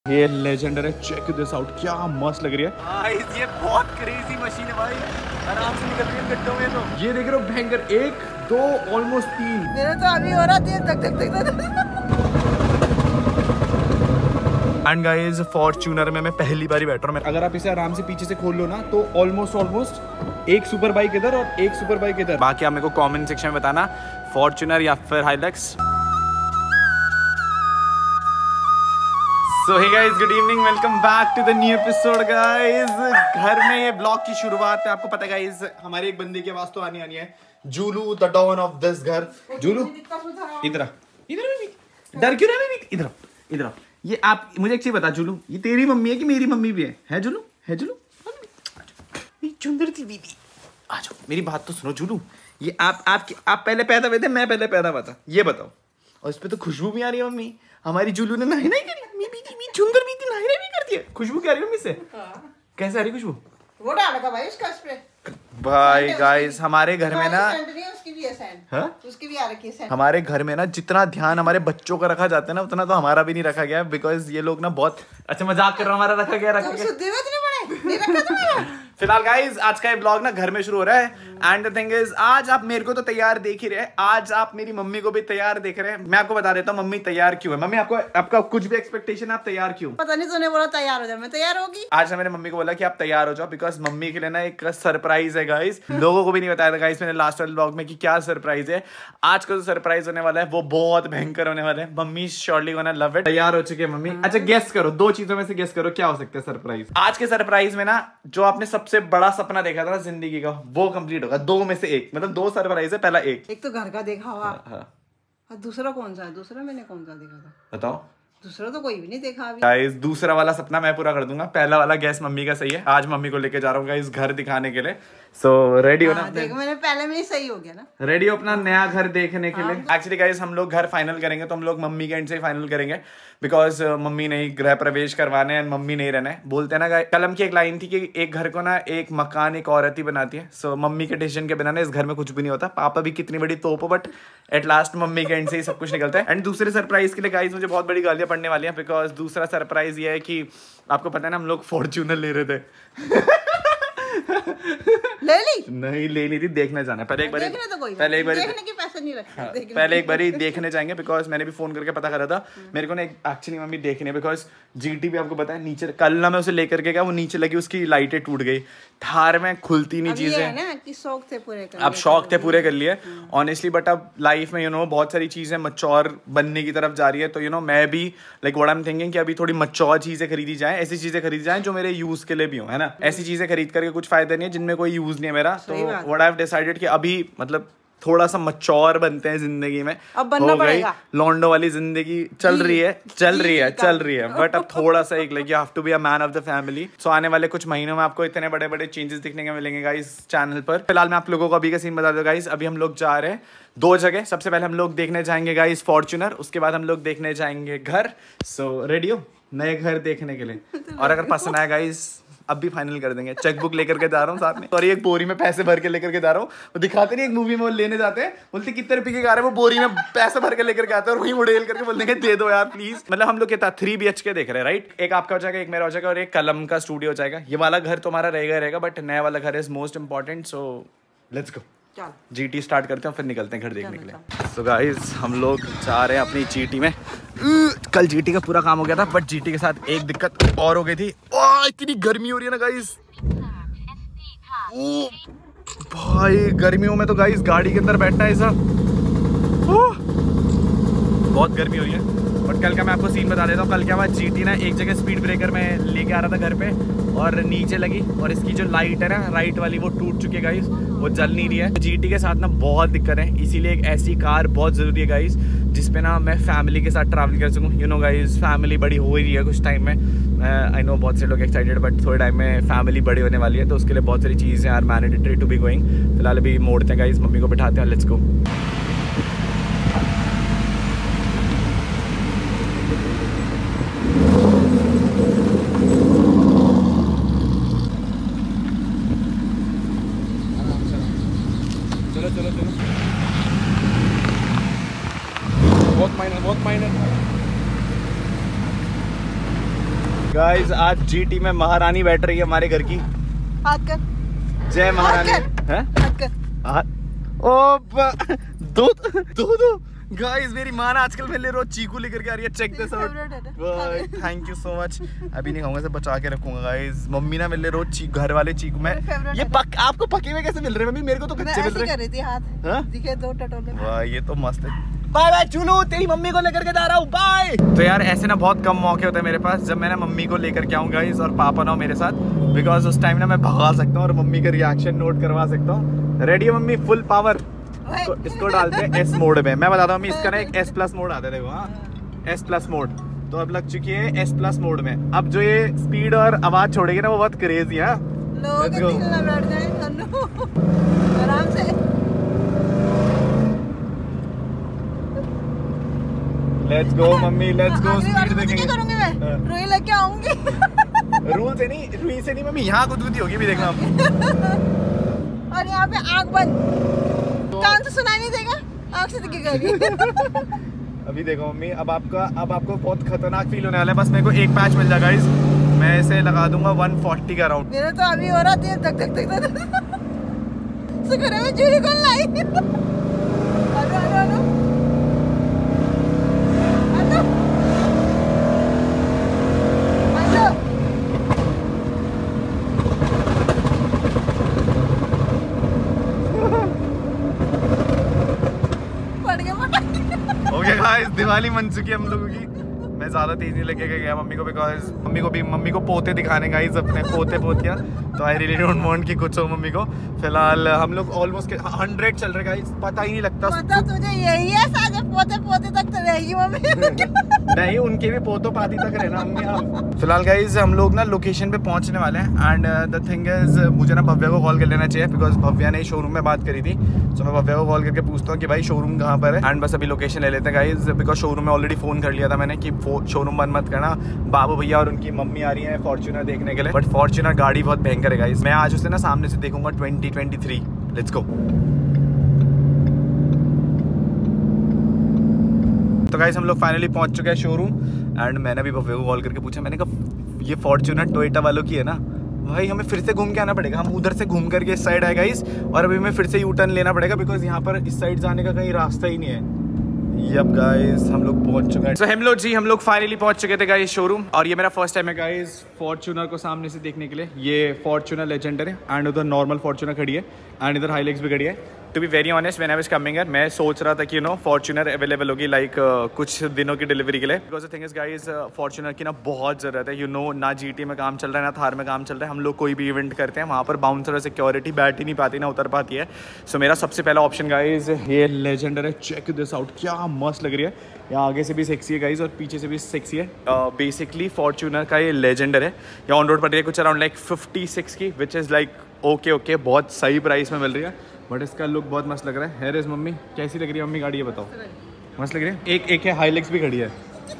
ये लेजेंडर है, check this out, क्या मस्त लग रही है गाइस। ये बहुत क्रेजी मशीन है भाई, आराम से निकल रही है गड्ढों में। तो ये देख रहे हो भयंकर, 1 2 ऑलमोस्ट 3। मेरा तो अभी हो रहा है धक धक धक। एंड गाइस फॉर्च्यूनर में मैं पहली बार बैठ रहा हूँ। अगर आप इसे आराम से पीछे से खोल लो ना तो ऑलमोस्ट एक सुपर बाइक इधर और एक सुपर बाइक इधर। बाकी आप मेरे को कमेंट सेक्शन में बताना फॉर्च्यूनर या फिर Hilux. So hey guys, good evening, welcome back to the new episode guys। घर में ये ब्लॉग की शुरुआत है, आपको पता है गाइस हमारे एक बंदे की आवाज तो आनी है। Zulu the don of this घर। जूलू इधर डर क्यों रहा है? इधर ये आप मुझे एक चीज बता जूलू, ये तेरी मम्मी है कि मेरी मम्मी भी है जूलू? है जूलू? चुंदर सी बीबी आ जाओ, मेरी बात तो सुनो जूलू। ये आप पहले पैदा हुए थे, मैं पहले पैदा हुआ था, ये बताओ। और इस पे तो खुशबू भी आ रही है मम्मी। हमारी जूलू ने नहीं करी, चुंदर भी थी, नहीं भी कर दिया। खुशबू क्या आ रही है मम्मी से? कैसे आ रही खुशबू? वो डालेगा भाई उसका स्प्रे। भाई गाइस हमारे घर में ना उसकी भी है सैंड, उसकी भी आ रखी है सैंड। हमारे घर में ना जितना ध्यान हमारे बच्चों का रखा जाता है ना उतना तो हमारा भी नहीं रखा गया, बिकॉज ये लोग ना बहुत अच्छा मजाक कर रहा हूँ, हमारा रखा गया। फिलहाल गाइस आज का ये ब्लॉग ना घर में शुरू हो रहा है। एंड द थिंग इज आज आप मेरे को तो तैयार देख ही रहे हैं, आज आप मेरी मम्मी को भी तैयार देख रहे हैं। मैं आपको बता देता हूँ मम्मी तैयार क्यों है। मम्मी आपका कुछ भी एक्सपेक्टेशन, आप तैयार क्यों? पता नहीं, तूने बोला तैयार हो जाओ, मैं तैयार होगी। आज मैंने मम्मी को बोला कि आप तैयार हो जाओ, बिकॉज मम्मी के लिए ना एक सरप्राइज है गाइस। लोगों को भी नहीं बताया था गाइस मैंने लास्ट वाले ब्लॉग में कि क्या सरप्राइज है। आज का जो सरप्राइज होने वाला है वो बहुत भयंकर होने वाला है। Mummy surely gonna love it. तैयार हो चुके हैं मम्मी। अच्छा गेस करो, 2 चीजों में से गेस करो क्या हो सकता है सरप्राइज। आज के सरप्राइज में ना जो आपने सबसे बड़ा सपना देखा था ना जिंदगी का, वो कंप्लीट होगा। 2 में से 1, मतलब 2 सरप्राइज है, पहला एक तो घर का देखा हुआ। हाँ। दूसरा कौन सा है? दूसरा मैंने कौन सा देखा था बताओ। दूसरा तो कोई भी नहीं देखा अभी गाइस। दूसरा वाला सपना मैं पूरा कर दूंगा, पहला वाला गैस मम्मी का सही है। आज मम्मी को लेके जा रहा हूँ गाइस घर दिखाने के लिए। सो रेडी हो ना? देखो मैंने पहले में ही सही हो गया ना। रेडी हो अपना नया घर देखने के लिए? एक्चुअली गाइस हम लोग घर फाइनल करेंगे तो हम लोग मम्मी के एंड से ही फाइनल करेंगे, बिकॉज मम्मी नहीं गृह प्रवेश करवाने हैं, मम्मी नहीं रहना है। बोलते हैं ना गाइस, कलम की एक लाइन थी कि एक घर को ना एक मकान एक औरत ही बनाती है। सो मम्मी के डिसीजन के बिना ना इस घर में कुछ भी नहीं होता। पापा भी कितनी बड़ी तोप हो, बट एट लास्ट मम्मी के एंड से ही सब कुछ निकलता है। एंड दूसरे सरप्राइज के लिए गाइस मुझे बहुत बड़ी गालियां पड़ने वाली हैं, बिकॉज दूसरा सरप्राइज ये है कि आपको पता है ना हम लोग फॉर्च्यूनर ले रहे थे। ले ली? नहीं ले ली थी, देखने जाना है। पहले एक बार देखने के पैसे नहीं रखे। पहले एक बार देखने जाएंगे, बिकॉज मैंने भी फोन करके पता करा था। मेरे को ना एक्चुअली मम्मी देखनी है, बिकॉज जीटी भी आपको पता है नीचे, कल ना मैं उसे लेकर के गया, वो नीचे लगी, उसकी लाइटें टूट गई। थार में खुलती नहीं चीजें। शौक थे पूरे कर, अब शौक थे पूरे कर लिए ऑनेस्टली, बट अब लाइफ में बहुत सारी चीजें मैच्योर बनने की तरफ जा रही है। तो मैं भी like what I am thinking कि अभी थोड़ी मैच्योर चीजें खरीदी जाए, ऐसी चीजें खरीदी जाए जो मेरे यूज के लिए भी हो, है ना। ऐसी चीजें खरीद करके कुछ फायदा नहीं है जिनमें कोई यूज नहीं है मेरा। तो व्हाट आई हैव डिसाइडेड कि अभी मतलब थोड़ा सा मैच्योर बनते हैं जिंदगी में। अब बनना पड़ेगा। लॉन्डो वाली जिंदगी चल रही है बट अब थोड़ा सा एक like you have to be a man of the family. So आने वाले कुछ महीनों में आपको इतने बड़े बड़े चेंजेस दिखने को मिलेंगे गाइस चैनल पर। फिलहाल मैं आप लोगों को अभी का सीन बता दूं गाइस, अभी हम लोग जा रहे हैं 2 जगह। सबसे पहले हम लोग देखने जाएंगे गाइस फॉर्च्यूनर, उसके बाद हम लोग देखने जाएंगे घर। सो रेडी हो नए घर देखने के लिए? और अगर पसंद आया गाइस अब भी फाइनल कर देंगे। चेकबुक लेकर के जा रहा हूँ साथ में, और एक बोरी में पैसे भर के लेकर के जा रहा हूँ। वो दिखाते नहीं, एक मूवी में वो लेने जाते हैं, बोलते कितने रुपए के गा रहे हैं, वो बोरी में पैसे भर के लेकर के आते हैं और वहीं उड़ेल करके बोलते हैं दे दो यार प्लीज। मतलब हम लोग क्या 3 BHK देख रहे हैं, राइट? एक आपका हो जाएगा, एक मेरा हो जाएगा, और एक कलम का स्टूडियो हो जाएगा। ये वाला घर तुम्हारा रहेगा, बट नया वाला घर is most important. So let's go, GT start करते हैं, फिर निकलते हैं घर देखने के लिए। सो गाइस हम लोग जा रहे हैं अपनी जीटी में। कल जीटी का पूरा काम हो गया था, बट जीटी के साथ एक दिक्कत और हो गई थी। इतनी गर्मी हो रही है ना गाइस। भाई गर्मियों में तो गाइस गाड़ी के अंदर बैठना है ऐसा, बहुत गर्मी हो रही है। बट कल का मैं आपको सीन बता देता हूँ। कल क्या हुआ, जीटी ना एक जगह स्पीड ब्रेकर में लेके आ रहा था घर पे, और नीचे लगी, और इसकी जो लाइट है ना राइट वाली वो टूट चुकी है गाइस, वो जल नहीं रही है। जीटी के साथ ना बहुत दिक्कत है, इसीलिए एक ऐसी कार बहुत ज़रूरी है गाइस जिसपे ना मैं फैमिली के साथ ट्रैवल कर सकूँ। गाइस फैमिली बड़ी हो ही रही है कुछ टाइम में। आई नो बहुत से लोग एक्साइटेड, बट थोड़े टाइम में फैमिली बड़ी होने वाली है, तो उसके लिए बहुत सारी चीज़ें are mandatory to be going. फिलहाल अभी मोड़ते हैं गाइस, मम्मी को बिठाते हैं, लेट्स गो। चलो बहुत माइनर गाइस आज जीटी में महारानी बैठ रही है हमारे घर की। हाथ कर, जय महारानी। हैं? हाथ कर। ओ दो गाइस मेरी माँ ना आजकल मेरे लिए रोज चीकू लेकर के आ रही है। Check this out. Thank you so much. अभी नहीं खाऊंगा, इसे बचा के रखूंगा गाइस। मम्मी ना मेरे लिए रोज घर वाले चीकू में ये आपको पके हुए कैसे मिल रहे हैं मम्मी? मेरे को तो कच्चे मिल रहे हैं। दिखे 2 टटोले। वाह ये तो मस्त है। बाय बाय चुनू, तेरी मम्मी को लेकर के जा रहा हूँ, बाय। तो यार ऐसे ना बहुत कम मौके होते हैं मेरे पास जब मैं ना मम्मी को लेकर के आऊँ गाइस और पापा ना हो मेरे साथ, बिकॉज उस टाइम ना मैं भगा सकता हूँ और मम्मी का रिएक्शन नोट करवा सकता हूँ। रेडी है मम्मी? Full power. इसको डालते हैं एस मोड में। मैं बताता हूँ इसका ना एक S+ मोड आता है, देखो। हाँ S+ मोड तो अब लग चुकी है S+ मोड में। अब जो ये स्पीड और आवाज छोड़ेगी ना वो बहुत क्रेजी है। आराम से let's go mummy, let's go. Speed देखेंगे। क्या करूंगी मैं? रुई लेके आऊंगी। रूल से नहीं, रुई से नहीं मम्मी, यहाँ गुदगुदी होगी भी देखना। और यहाँ पे आँख बंद, कान से सुनाई नहीं देगा, आँख से दिखेगा। अभी देखो मम्मी, अब आपको बहुत खतरनाक फील होने वाला है। बस मेरे को एक पैच मिल जाएगा गाइस, मैं इसे लगा दूंगा 140 का राउंड। मेरा तो अभी हो रहा है धक धक धक धक। शुक्र है मैं चूड़ी कौन लाई। हेलो गाइस दिवाली मन चुकी है हम लोगों की। मैं ज्यादा तेज नहीं लेके गया मम्मी को, बिकॉज मम्मी को पोते दिखाने गाइस, अपने पोतियां। तो आई रियली डोंट वांट कि कुछ हो मम्मी को। फिलहाल हम लोग ऑलमोस्ट 100 चल रहे गाइस, पता ही नहीं लगता। पता तुझे यही है, सारे पोते तक तो रहेगी मम्मी। नहीं उनके भी पोतो पाती तक रहना मम्मी। हम फिलहाल गाइस हम लोग ना लोकेशन पे पहुंचने वाले हैं। एंड द थिंग इज मुझे ना भव्या को कॉल कर लेना चाहिए, बिकॉज भव्या ने शोरूम में बात करी थी। तो मैं भव्या को कॉल करके पूछता हूँ कि भाई शोरूम कहाँ पर है। एंड बस अभी लोकेशन ले लेते हैं गाइस, बिकॉज शोरूम में ऑलरेडी फोन कर लिया था मैंने कि शोरूम बंद मत करना, बाबू भैया और उनकी मम्मी आ रही है फॉर्च्यूनर देखने के लिए। बट फॉर्च्यूनर गाड़ी बहुत भयंकर है गाइस, मैं आज उसे ना सामने से देखूंगा 2023। Let's go. तो गाइस हम लोग फाइनली पहुंच चुके हैं शोरूम। एंड मैंने भी भव्या को कॉल करके पूछा, मैंने कहा ये फॉर्च्यूनर टोयोटा वालों की है ना? भाई हमें फिर से घूम के आना पड़ेगा, हम उधर से घूम करके इस साइड आए गाइस, और अभी हमें फिर से यू टर्न लेना पड़ेगा, बिकॉज यहाँ पर इस साइड जाने का कहीं रास्ता ही नहीं है। यप गाइस हम लोग पहुंच चुके हैं। सो हम लोग फाइनली पहुंच चुके थे गाइस शोरूम, और ये मेरा फर्स्ट टाइम है गाइस फॉर्च्यूनर को सामने से देखने के लिए। ये फॉर्च्यूनर लेजेंडर है, एंड उधर नॉर्मल फॉर्च्यूनर खड़ी है, एंड इधर हाईलेक्स भी खड़ी है। To be very honest when I was coming here, मैं सोच रहा था कि फॉर्च्यूनर अवेलेबल होगी लाइक कुछ दिनों की डिलीवरी के लिए, because the thing is guys Fortuner की ना बहुत ज़रूरत है। ना जीटी में काम चल रहा है, ना थार में काम चल रहा है। हम लोग कोई भी इवेंट करते हैं वहाँ पर बाउंसर और सिक्योरिटी बैठ ही नहीं पाती, ना उतर पाती है। सो मेरा सबसे पहला ऑप्शन गाइस ये लेजेंडर है। चेक दिस आउट, क्या मस्त लग रही है। यहाँ आगे से भी सेक्सी है गाइस और पीछे से भी सेक्सी है। बेसिकली फॉर्च्यूनर का ये लेजेंडर है। यहाँ ऑन रोड पड़ रही है कुछ अराउंड लाइक 56 की, विच इज़ लाइक ओके बहुत सही प्राइस में मिल रही है। बट इसका लुक बहुत मस्त लग रहा है। हेयर इज मम्मी, कैसी लग रही है मम्मी गाड़ी, ये बताओ। मस्त लग रही है। एक है हाईलेक्स भी खड़ी है।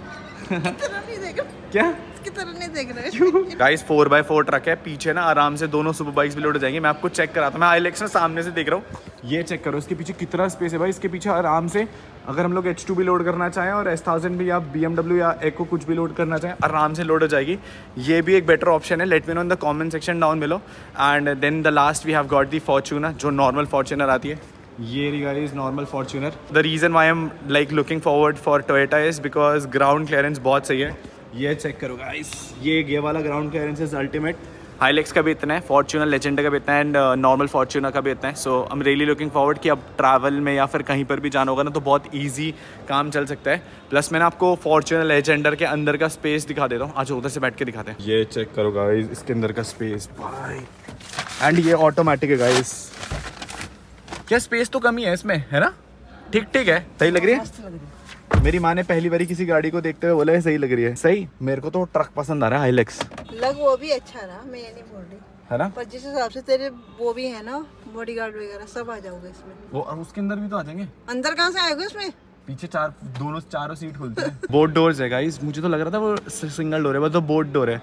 क्या इसकी तरह नहीं देख रहे गाइस 4x4 ट्रक है, पीछे ना आराम से दोनों सुपर बाइक्स भी लोड हो जाएंगी। मैं आपको चेक कराता हूँ, मैं हाईलेक्स ना सामने से देख रहा हूँ। ये चेक करो इसके पीछे कितना स्पेस है भाई। इसके पीछे आराम से अगर हम लोग H2 भी लोड करना चाहें और S1000 भी या BMW या एको कुछ भी लोड करना चाहें, आराम से लोड हो जाएगी। ये भी एक बेटर ऑप्शन है। Let me know in the comment section down below. And then the last we have got the Fortuner, जो नॉर्मल फॉर्च्यूनर आती है। ये रही guys normal Fortuner. The reason why I'm like looking forward for Toyota is because ground clearance बहुत सही है। ये चेक करो गाइस, ये वाला ground clearance is ultimate. Hilux का भी इतना है, फॉर्च्यूनर लेजेंडर का भी इतना है, एंड नॉर्मल फॉर्च्यूनर का भी इतना है। So I am really looking forward कि अब ट्रैवल में या फिर कहीं पर भी जाना होगा ना तो बहुत ईजी काम चल सकता है। प्लस मैंने आपको फॉर्च्यूनर लेजेंडर के अंदर का स्पेस दिखा देता हूँ। आज उधर से बैठ के दिखाते हैं। ये चेक करो गाइस इसके अंदर का स्पेस भाई, एंड ये ऑटोमेटिक है गाइस। क्या स्पेस तो कमी है इसमें, है ना? ठीक है, सही लग रही है। मेरी माँ ने पहली बारी किसी गाड़ी को देखते हुए बोला है सही लग रही है। सही, मेरे को तो ट्रक पसंद आ रहा है हाईलेक्स। लग वो भी अच्छा रहा, मैं ये नहीं बोल रही, है ना? पर जिस हिसाब से तेरे वो भी है ना बॉडीगार्ड वगैरह सब आ जाओगे इसमें। वो उसके अंदर भी तो आ जाएंगे। अंदर कहाँ से आएगा इसमें? पीछे चारों सीट खुलते हैं। बोट डोर्स है गाइस, मुझे तो लग रहा था वो सिंगल डोर है, वो तो बोट डोर है।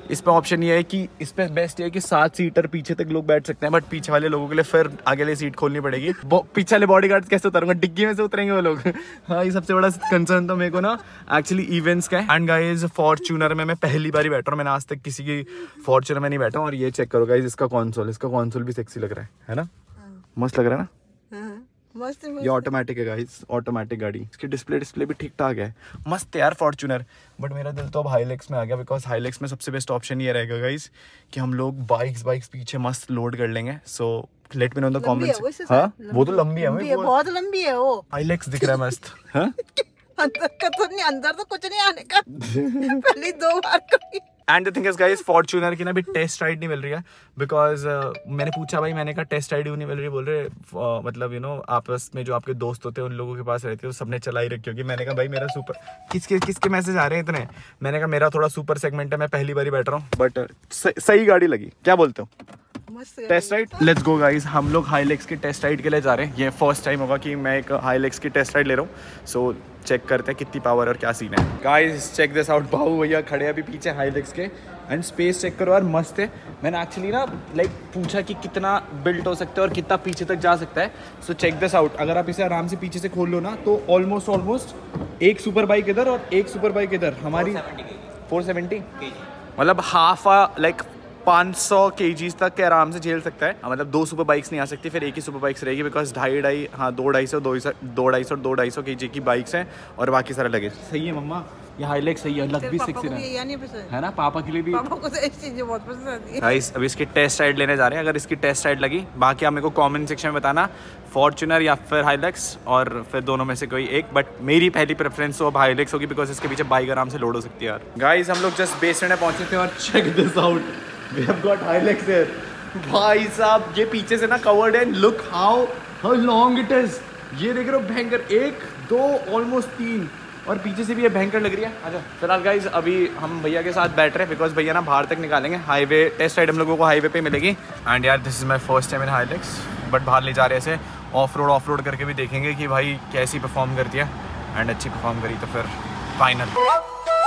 इस पे ऑप्शन ये है कि इस पे बेस्ट है कि 7 सीटर पीछे तक लोग बैठ सकते हैं, बट पीछे वाले लोगों के लिए फिर आगे वाली सीट खोलनी पड़ेगी। पीछे वाले बॉडीगार्ड्स कैसे उतारूंगा, डिग्गी में से उतरेंगे वो लोग। हाँ, ये सबसे बड़ा कंसर्न तो मेरे को ना एक्चुअली इवेंट्स का है। एंड गाइस फॉर्च्यूनर में मैं पहली बार ही बैठा हूँ, मैंने आज तक किसी की फॉर्च्यूनर में नहीं बैठा हूँ। और ये चेक करो गाइस, इसका कंसोल भी सेक्सी लग रहा है ना? मस्त लग रहा है ना? मस्त ये ऑटोमेटिक है गाइस, ऑटोमेटिक गाड़ी। इसकी डिस्प्ले भी ठीक ठाक है, मस्त है यार फॉर्च्यूनर। बट मेरा दिल तो अब हाईलेक्स में आ गया, बिकॉज हाईलेक्स में सबसे बेस्ट ऑप्शन ये रहेगा गाइस कि हम लोग बाइक्स पीछे मस्त लोड कर लेंगे। So let me know in the comments. हाँ, वो तो लंबी है, बहुत लंबी है वो। हाईलेक्स दिख रहा है मस्त। हाँ, अंदर का तो नहीं, अंदर तो कुछ नहीं आने का। पहले 2 बार करी। And the thing is guys, Fortuner की ना भी टेस्ट राइड नहीं मिल रही है, बिकॉज मैंने पूछा भाई, मैंने कहा टेस्ट राइड नहीं मिल रही, बोल रहे मतलब यू नो आपस में जो आपके दोस्त होते हैं उन लोगों के पास रहते हैं, सबने चलाई रखी होगी। मैंने कहा भाई मेरा सुपर किसके मैसेज आ रहे हैं इतने। मैंने कहा मेरा थोड़ा सुपर सेगमेंट है, मैं पहली बार ही बैठ रहा हूँ, बट सही गाड़ी लगी। क्या बोलते हो? Test ride, let's go guys. हम लोग हाईलेक्स की टेस्ट राइड के लिए जा रहे हैं। ये फर्स्ट टाइम होगा कि मैं एक हाईलेक्स की टेस्ट राइड ले रहा हूँ। सो चेक करते हैं कितनी पावर और क्या सीन है। गाइस चेक दिस आउट, बाबू भैया खड़े हैं अभी पीछे हाईलेक्स के। एंड स्पेस चेक करो यार, मस्त है। मैंने एक्चुअली ना लाइक पूछा कि कितना बिल्ट हो सकता है और कितना पीछे तक जा सकता है। सो चेक दिस आउट, अगर आप इसे आराम से पीछे से खोल लो ना तो ऑलमोस्ट एक सुपर बाइक इधर और एक सुपर बाइक इधर, हमारी 470 मतलब हाफ लाइक 500 kgs तक के आराम से झेल सकता है। मतलब 2 सुपर बाइक्स नहीं आ सकती, फिर एक ही सुपर बाइक्स रहेगी, बिकॉज 250 kg की बाइक्स हैं और बाकी सारा लगेज। सही है मम्मा, ये हाईलेक्स सही है, लग भी सेक्सी है ना? पापा के लिए भी, पापा को तो ऐसी चीजें बहुत पसंद आती है। गाइस अभी इसकी टेस्ट राइड लेने जा रहे हैं। अगर इसकी टेस्ट राइड लगी, बाकी आप मेरे को कमेंट सेक्शन में बताना, फॉर्च्यूनर या फिर हाईलेक्स, और फिर दोनों में से कोई एक। बट मेरी पहली प्रेफरेंस तो अब हाईलेक्स होगी, बिकॉज इसके पीछे बाइक आराम से लोड हो सकती है यार। गाइस हम लोग जस्ट बेसमेंट में पहुंचे थे और check this out, we have got Hilux here. भाई साहब ये पीछे से ना कवर्ड है, look how long it is. ये देख रहे हो, भयंकर 1 2 ऑलमोस्ट 3, और पीछे से भी ये भयंकर लग रही है। अच्छा फिलहाल गाइज अभी हम भैया के साथ बैठ रहे हैं, बिकॉज भैया ना बाहर तक निकालेंगे। हाईवे टेस्ट राइड हम लोगों को हाईवे पे मिलेगी। एंड यार this is my first time in Hilux, but बाहर ले जा रहे हैं ऐसे ऑफ रोड करके भी देखेंगे कि भाई कैसी परफॉर्म करती है। एंड अच्छी परफॉर्म करी तो फिर फाइनल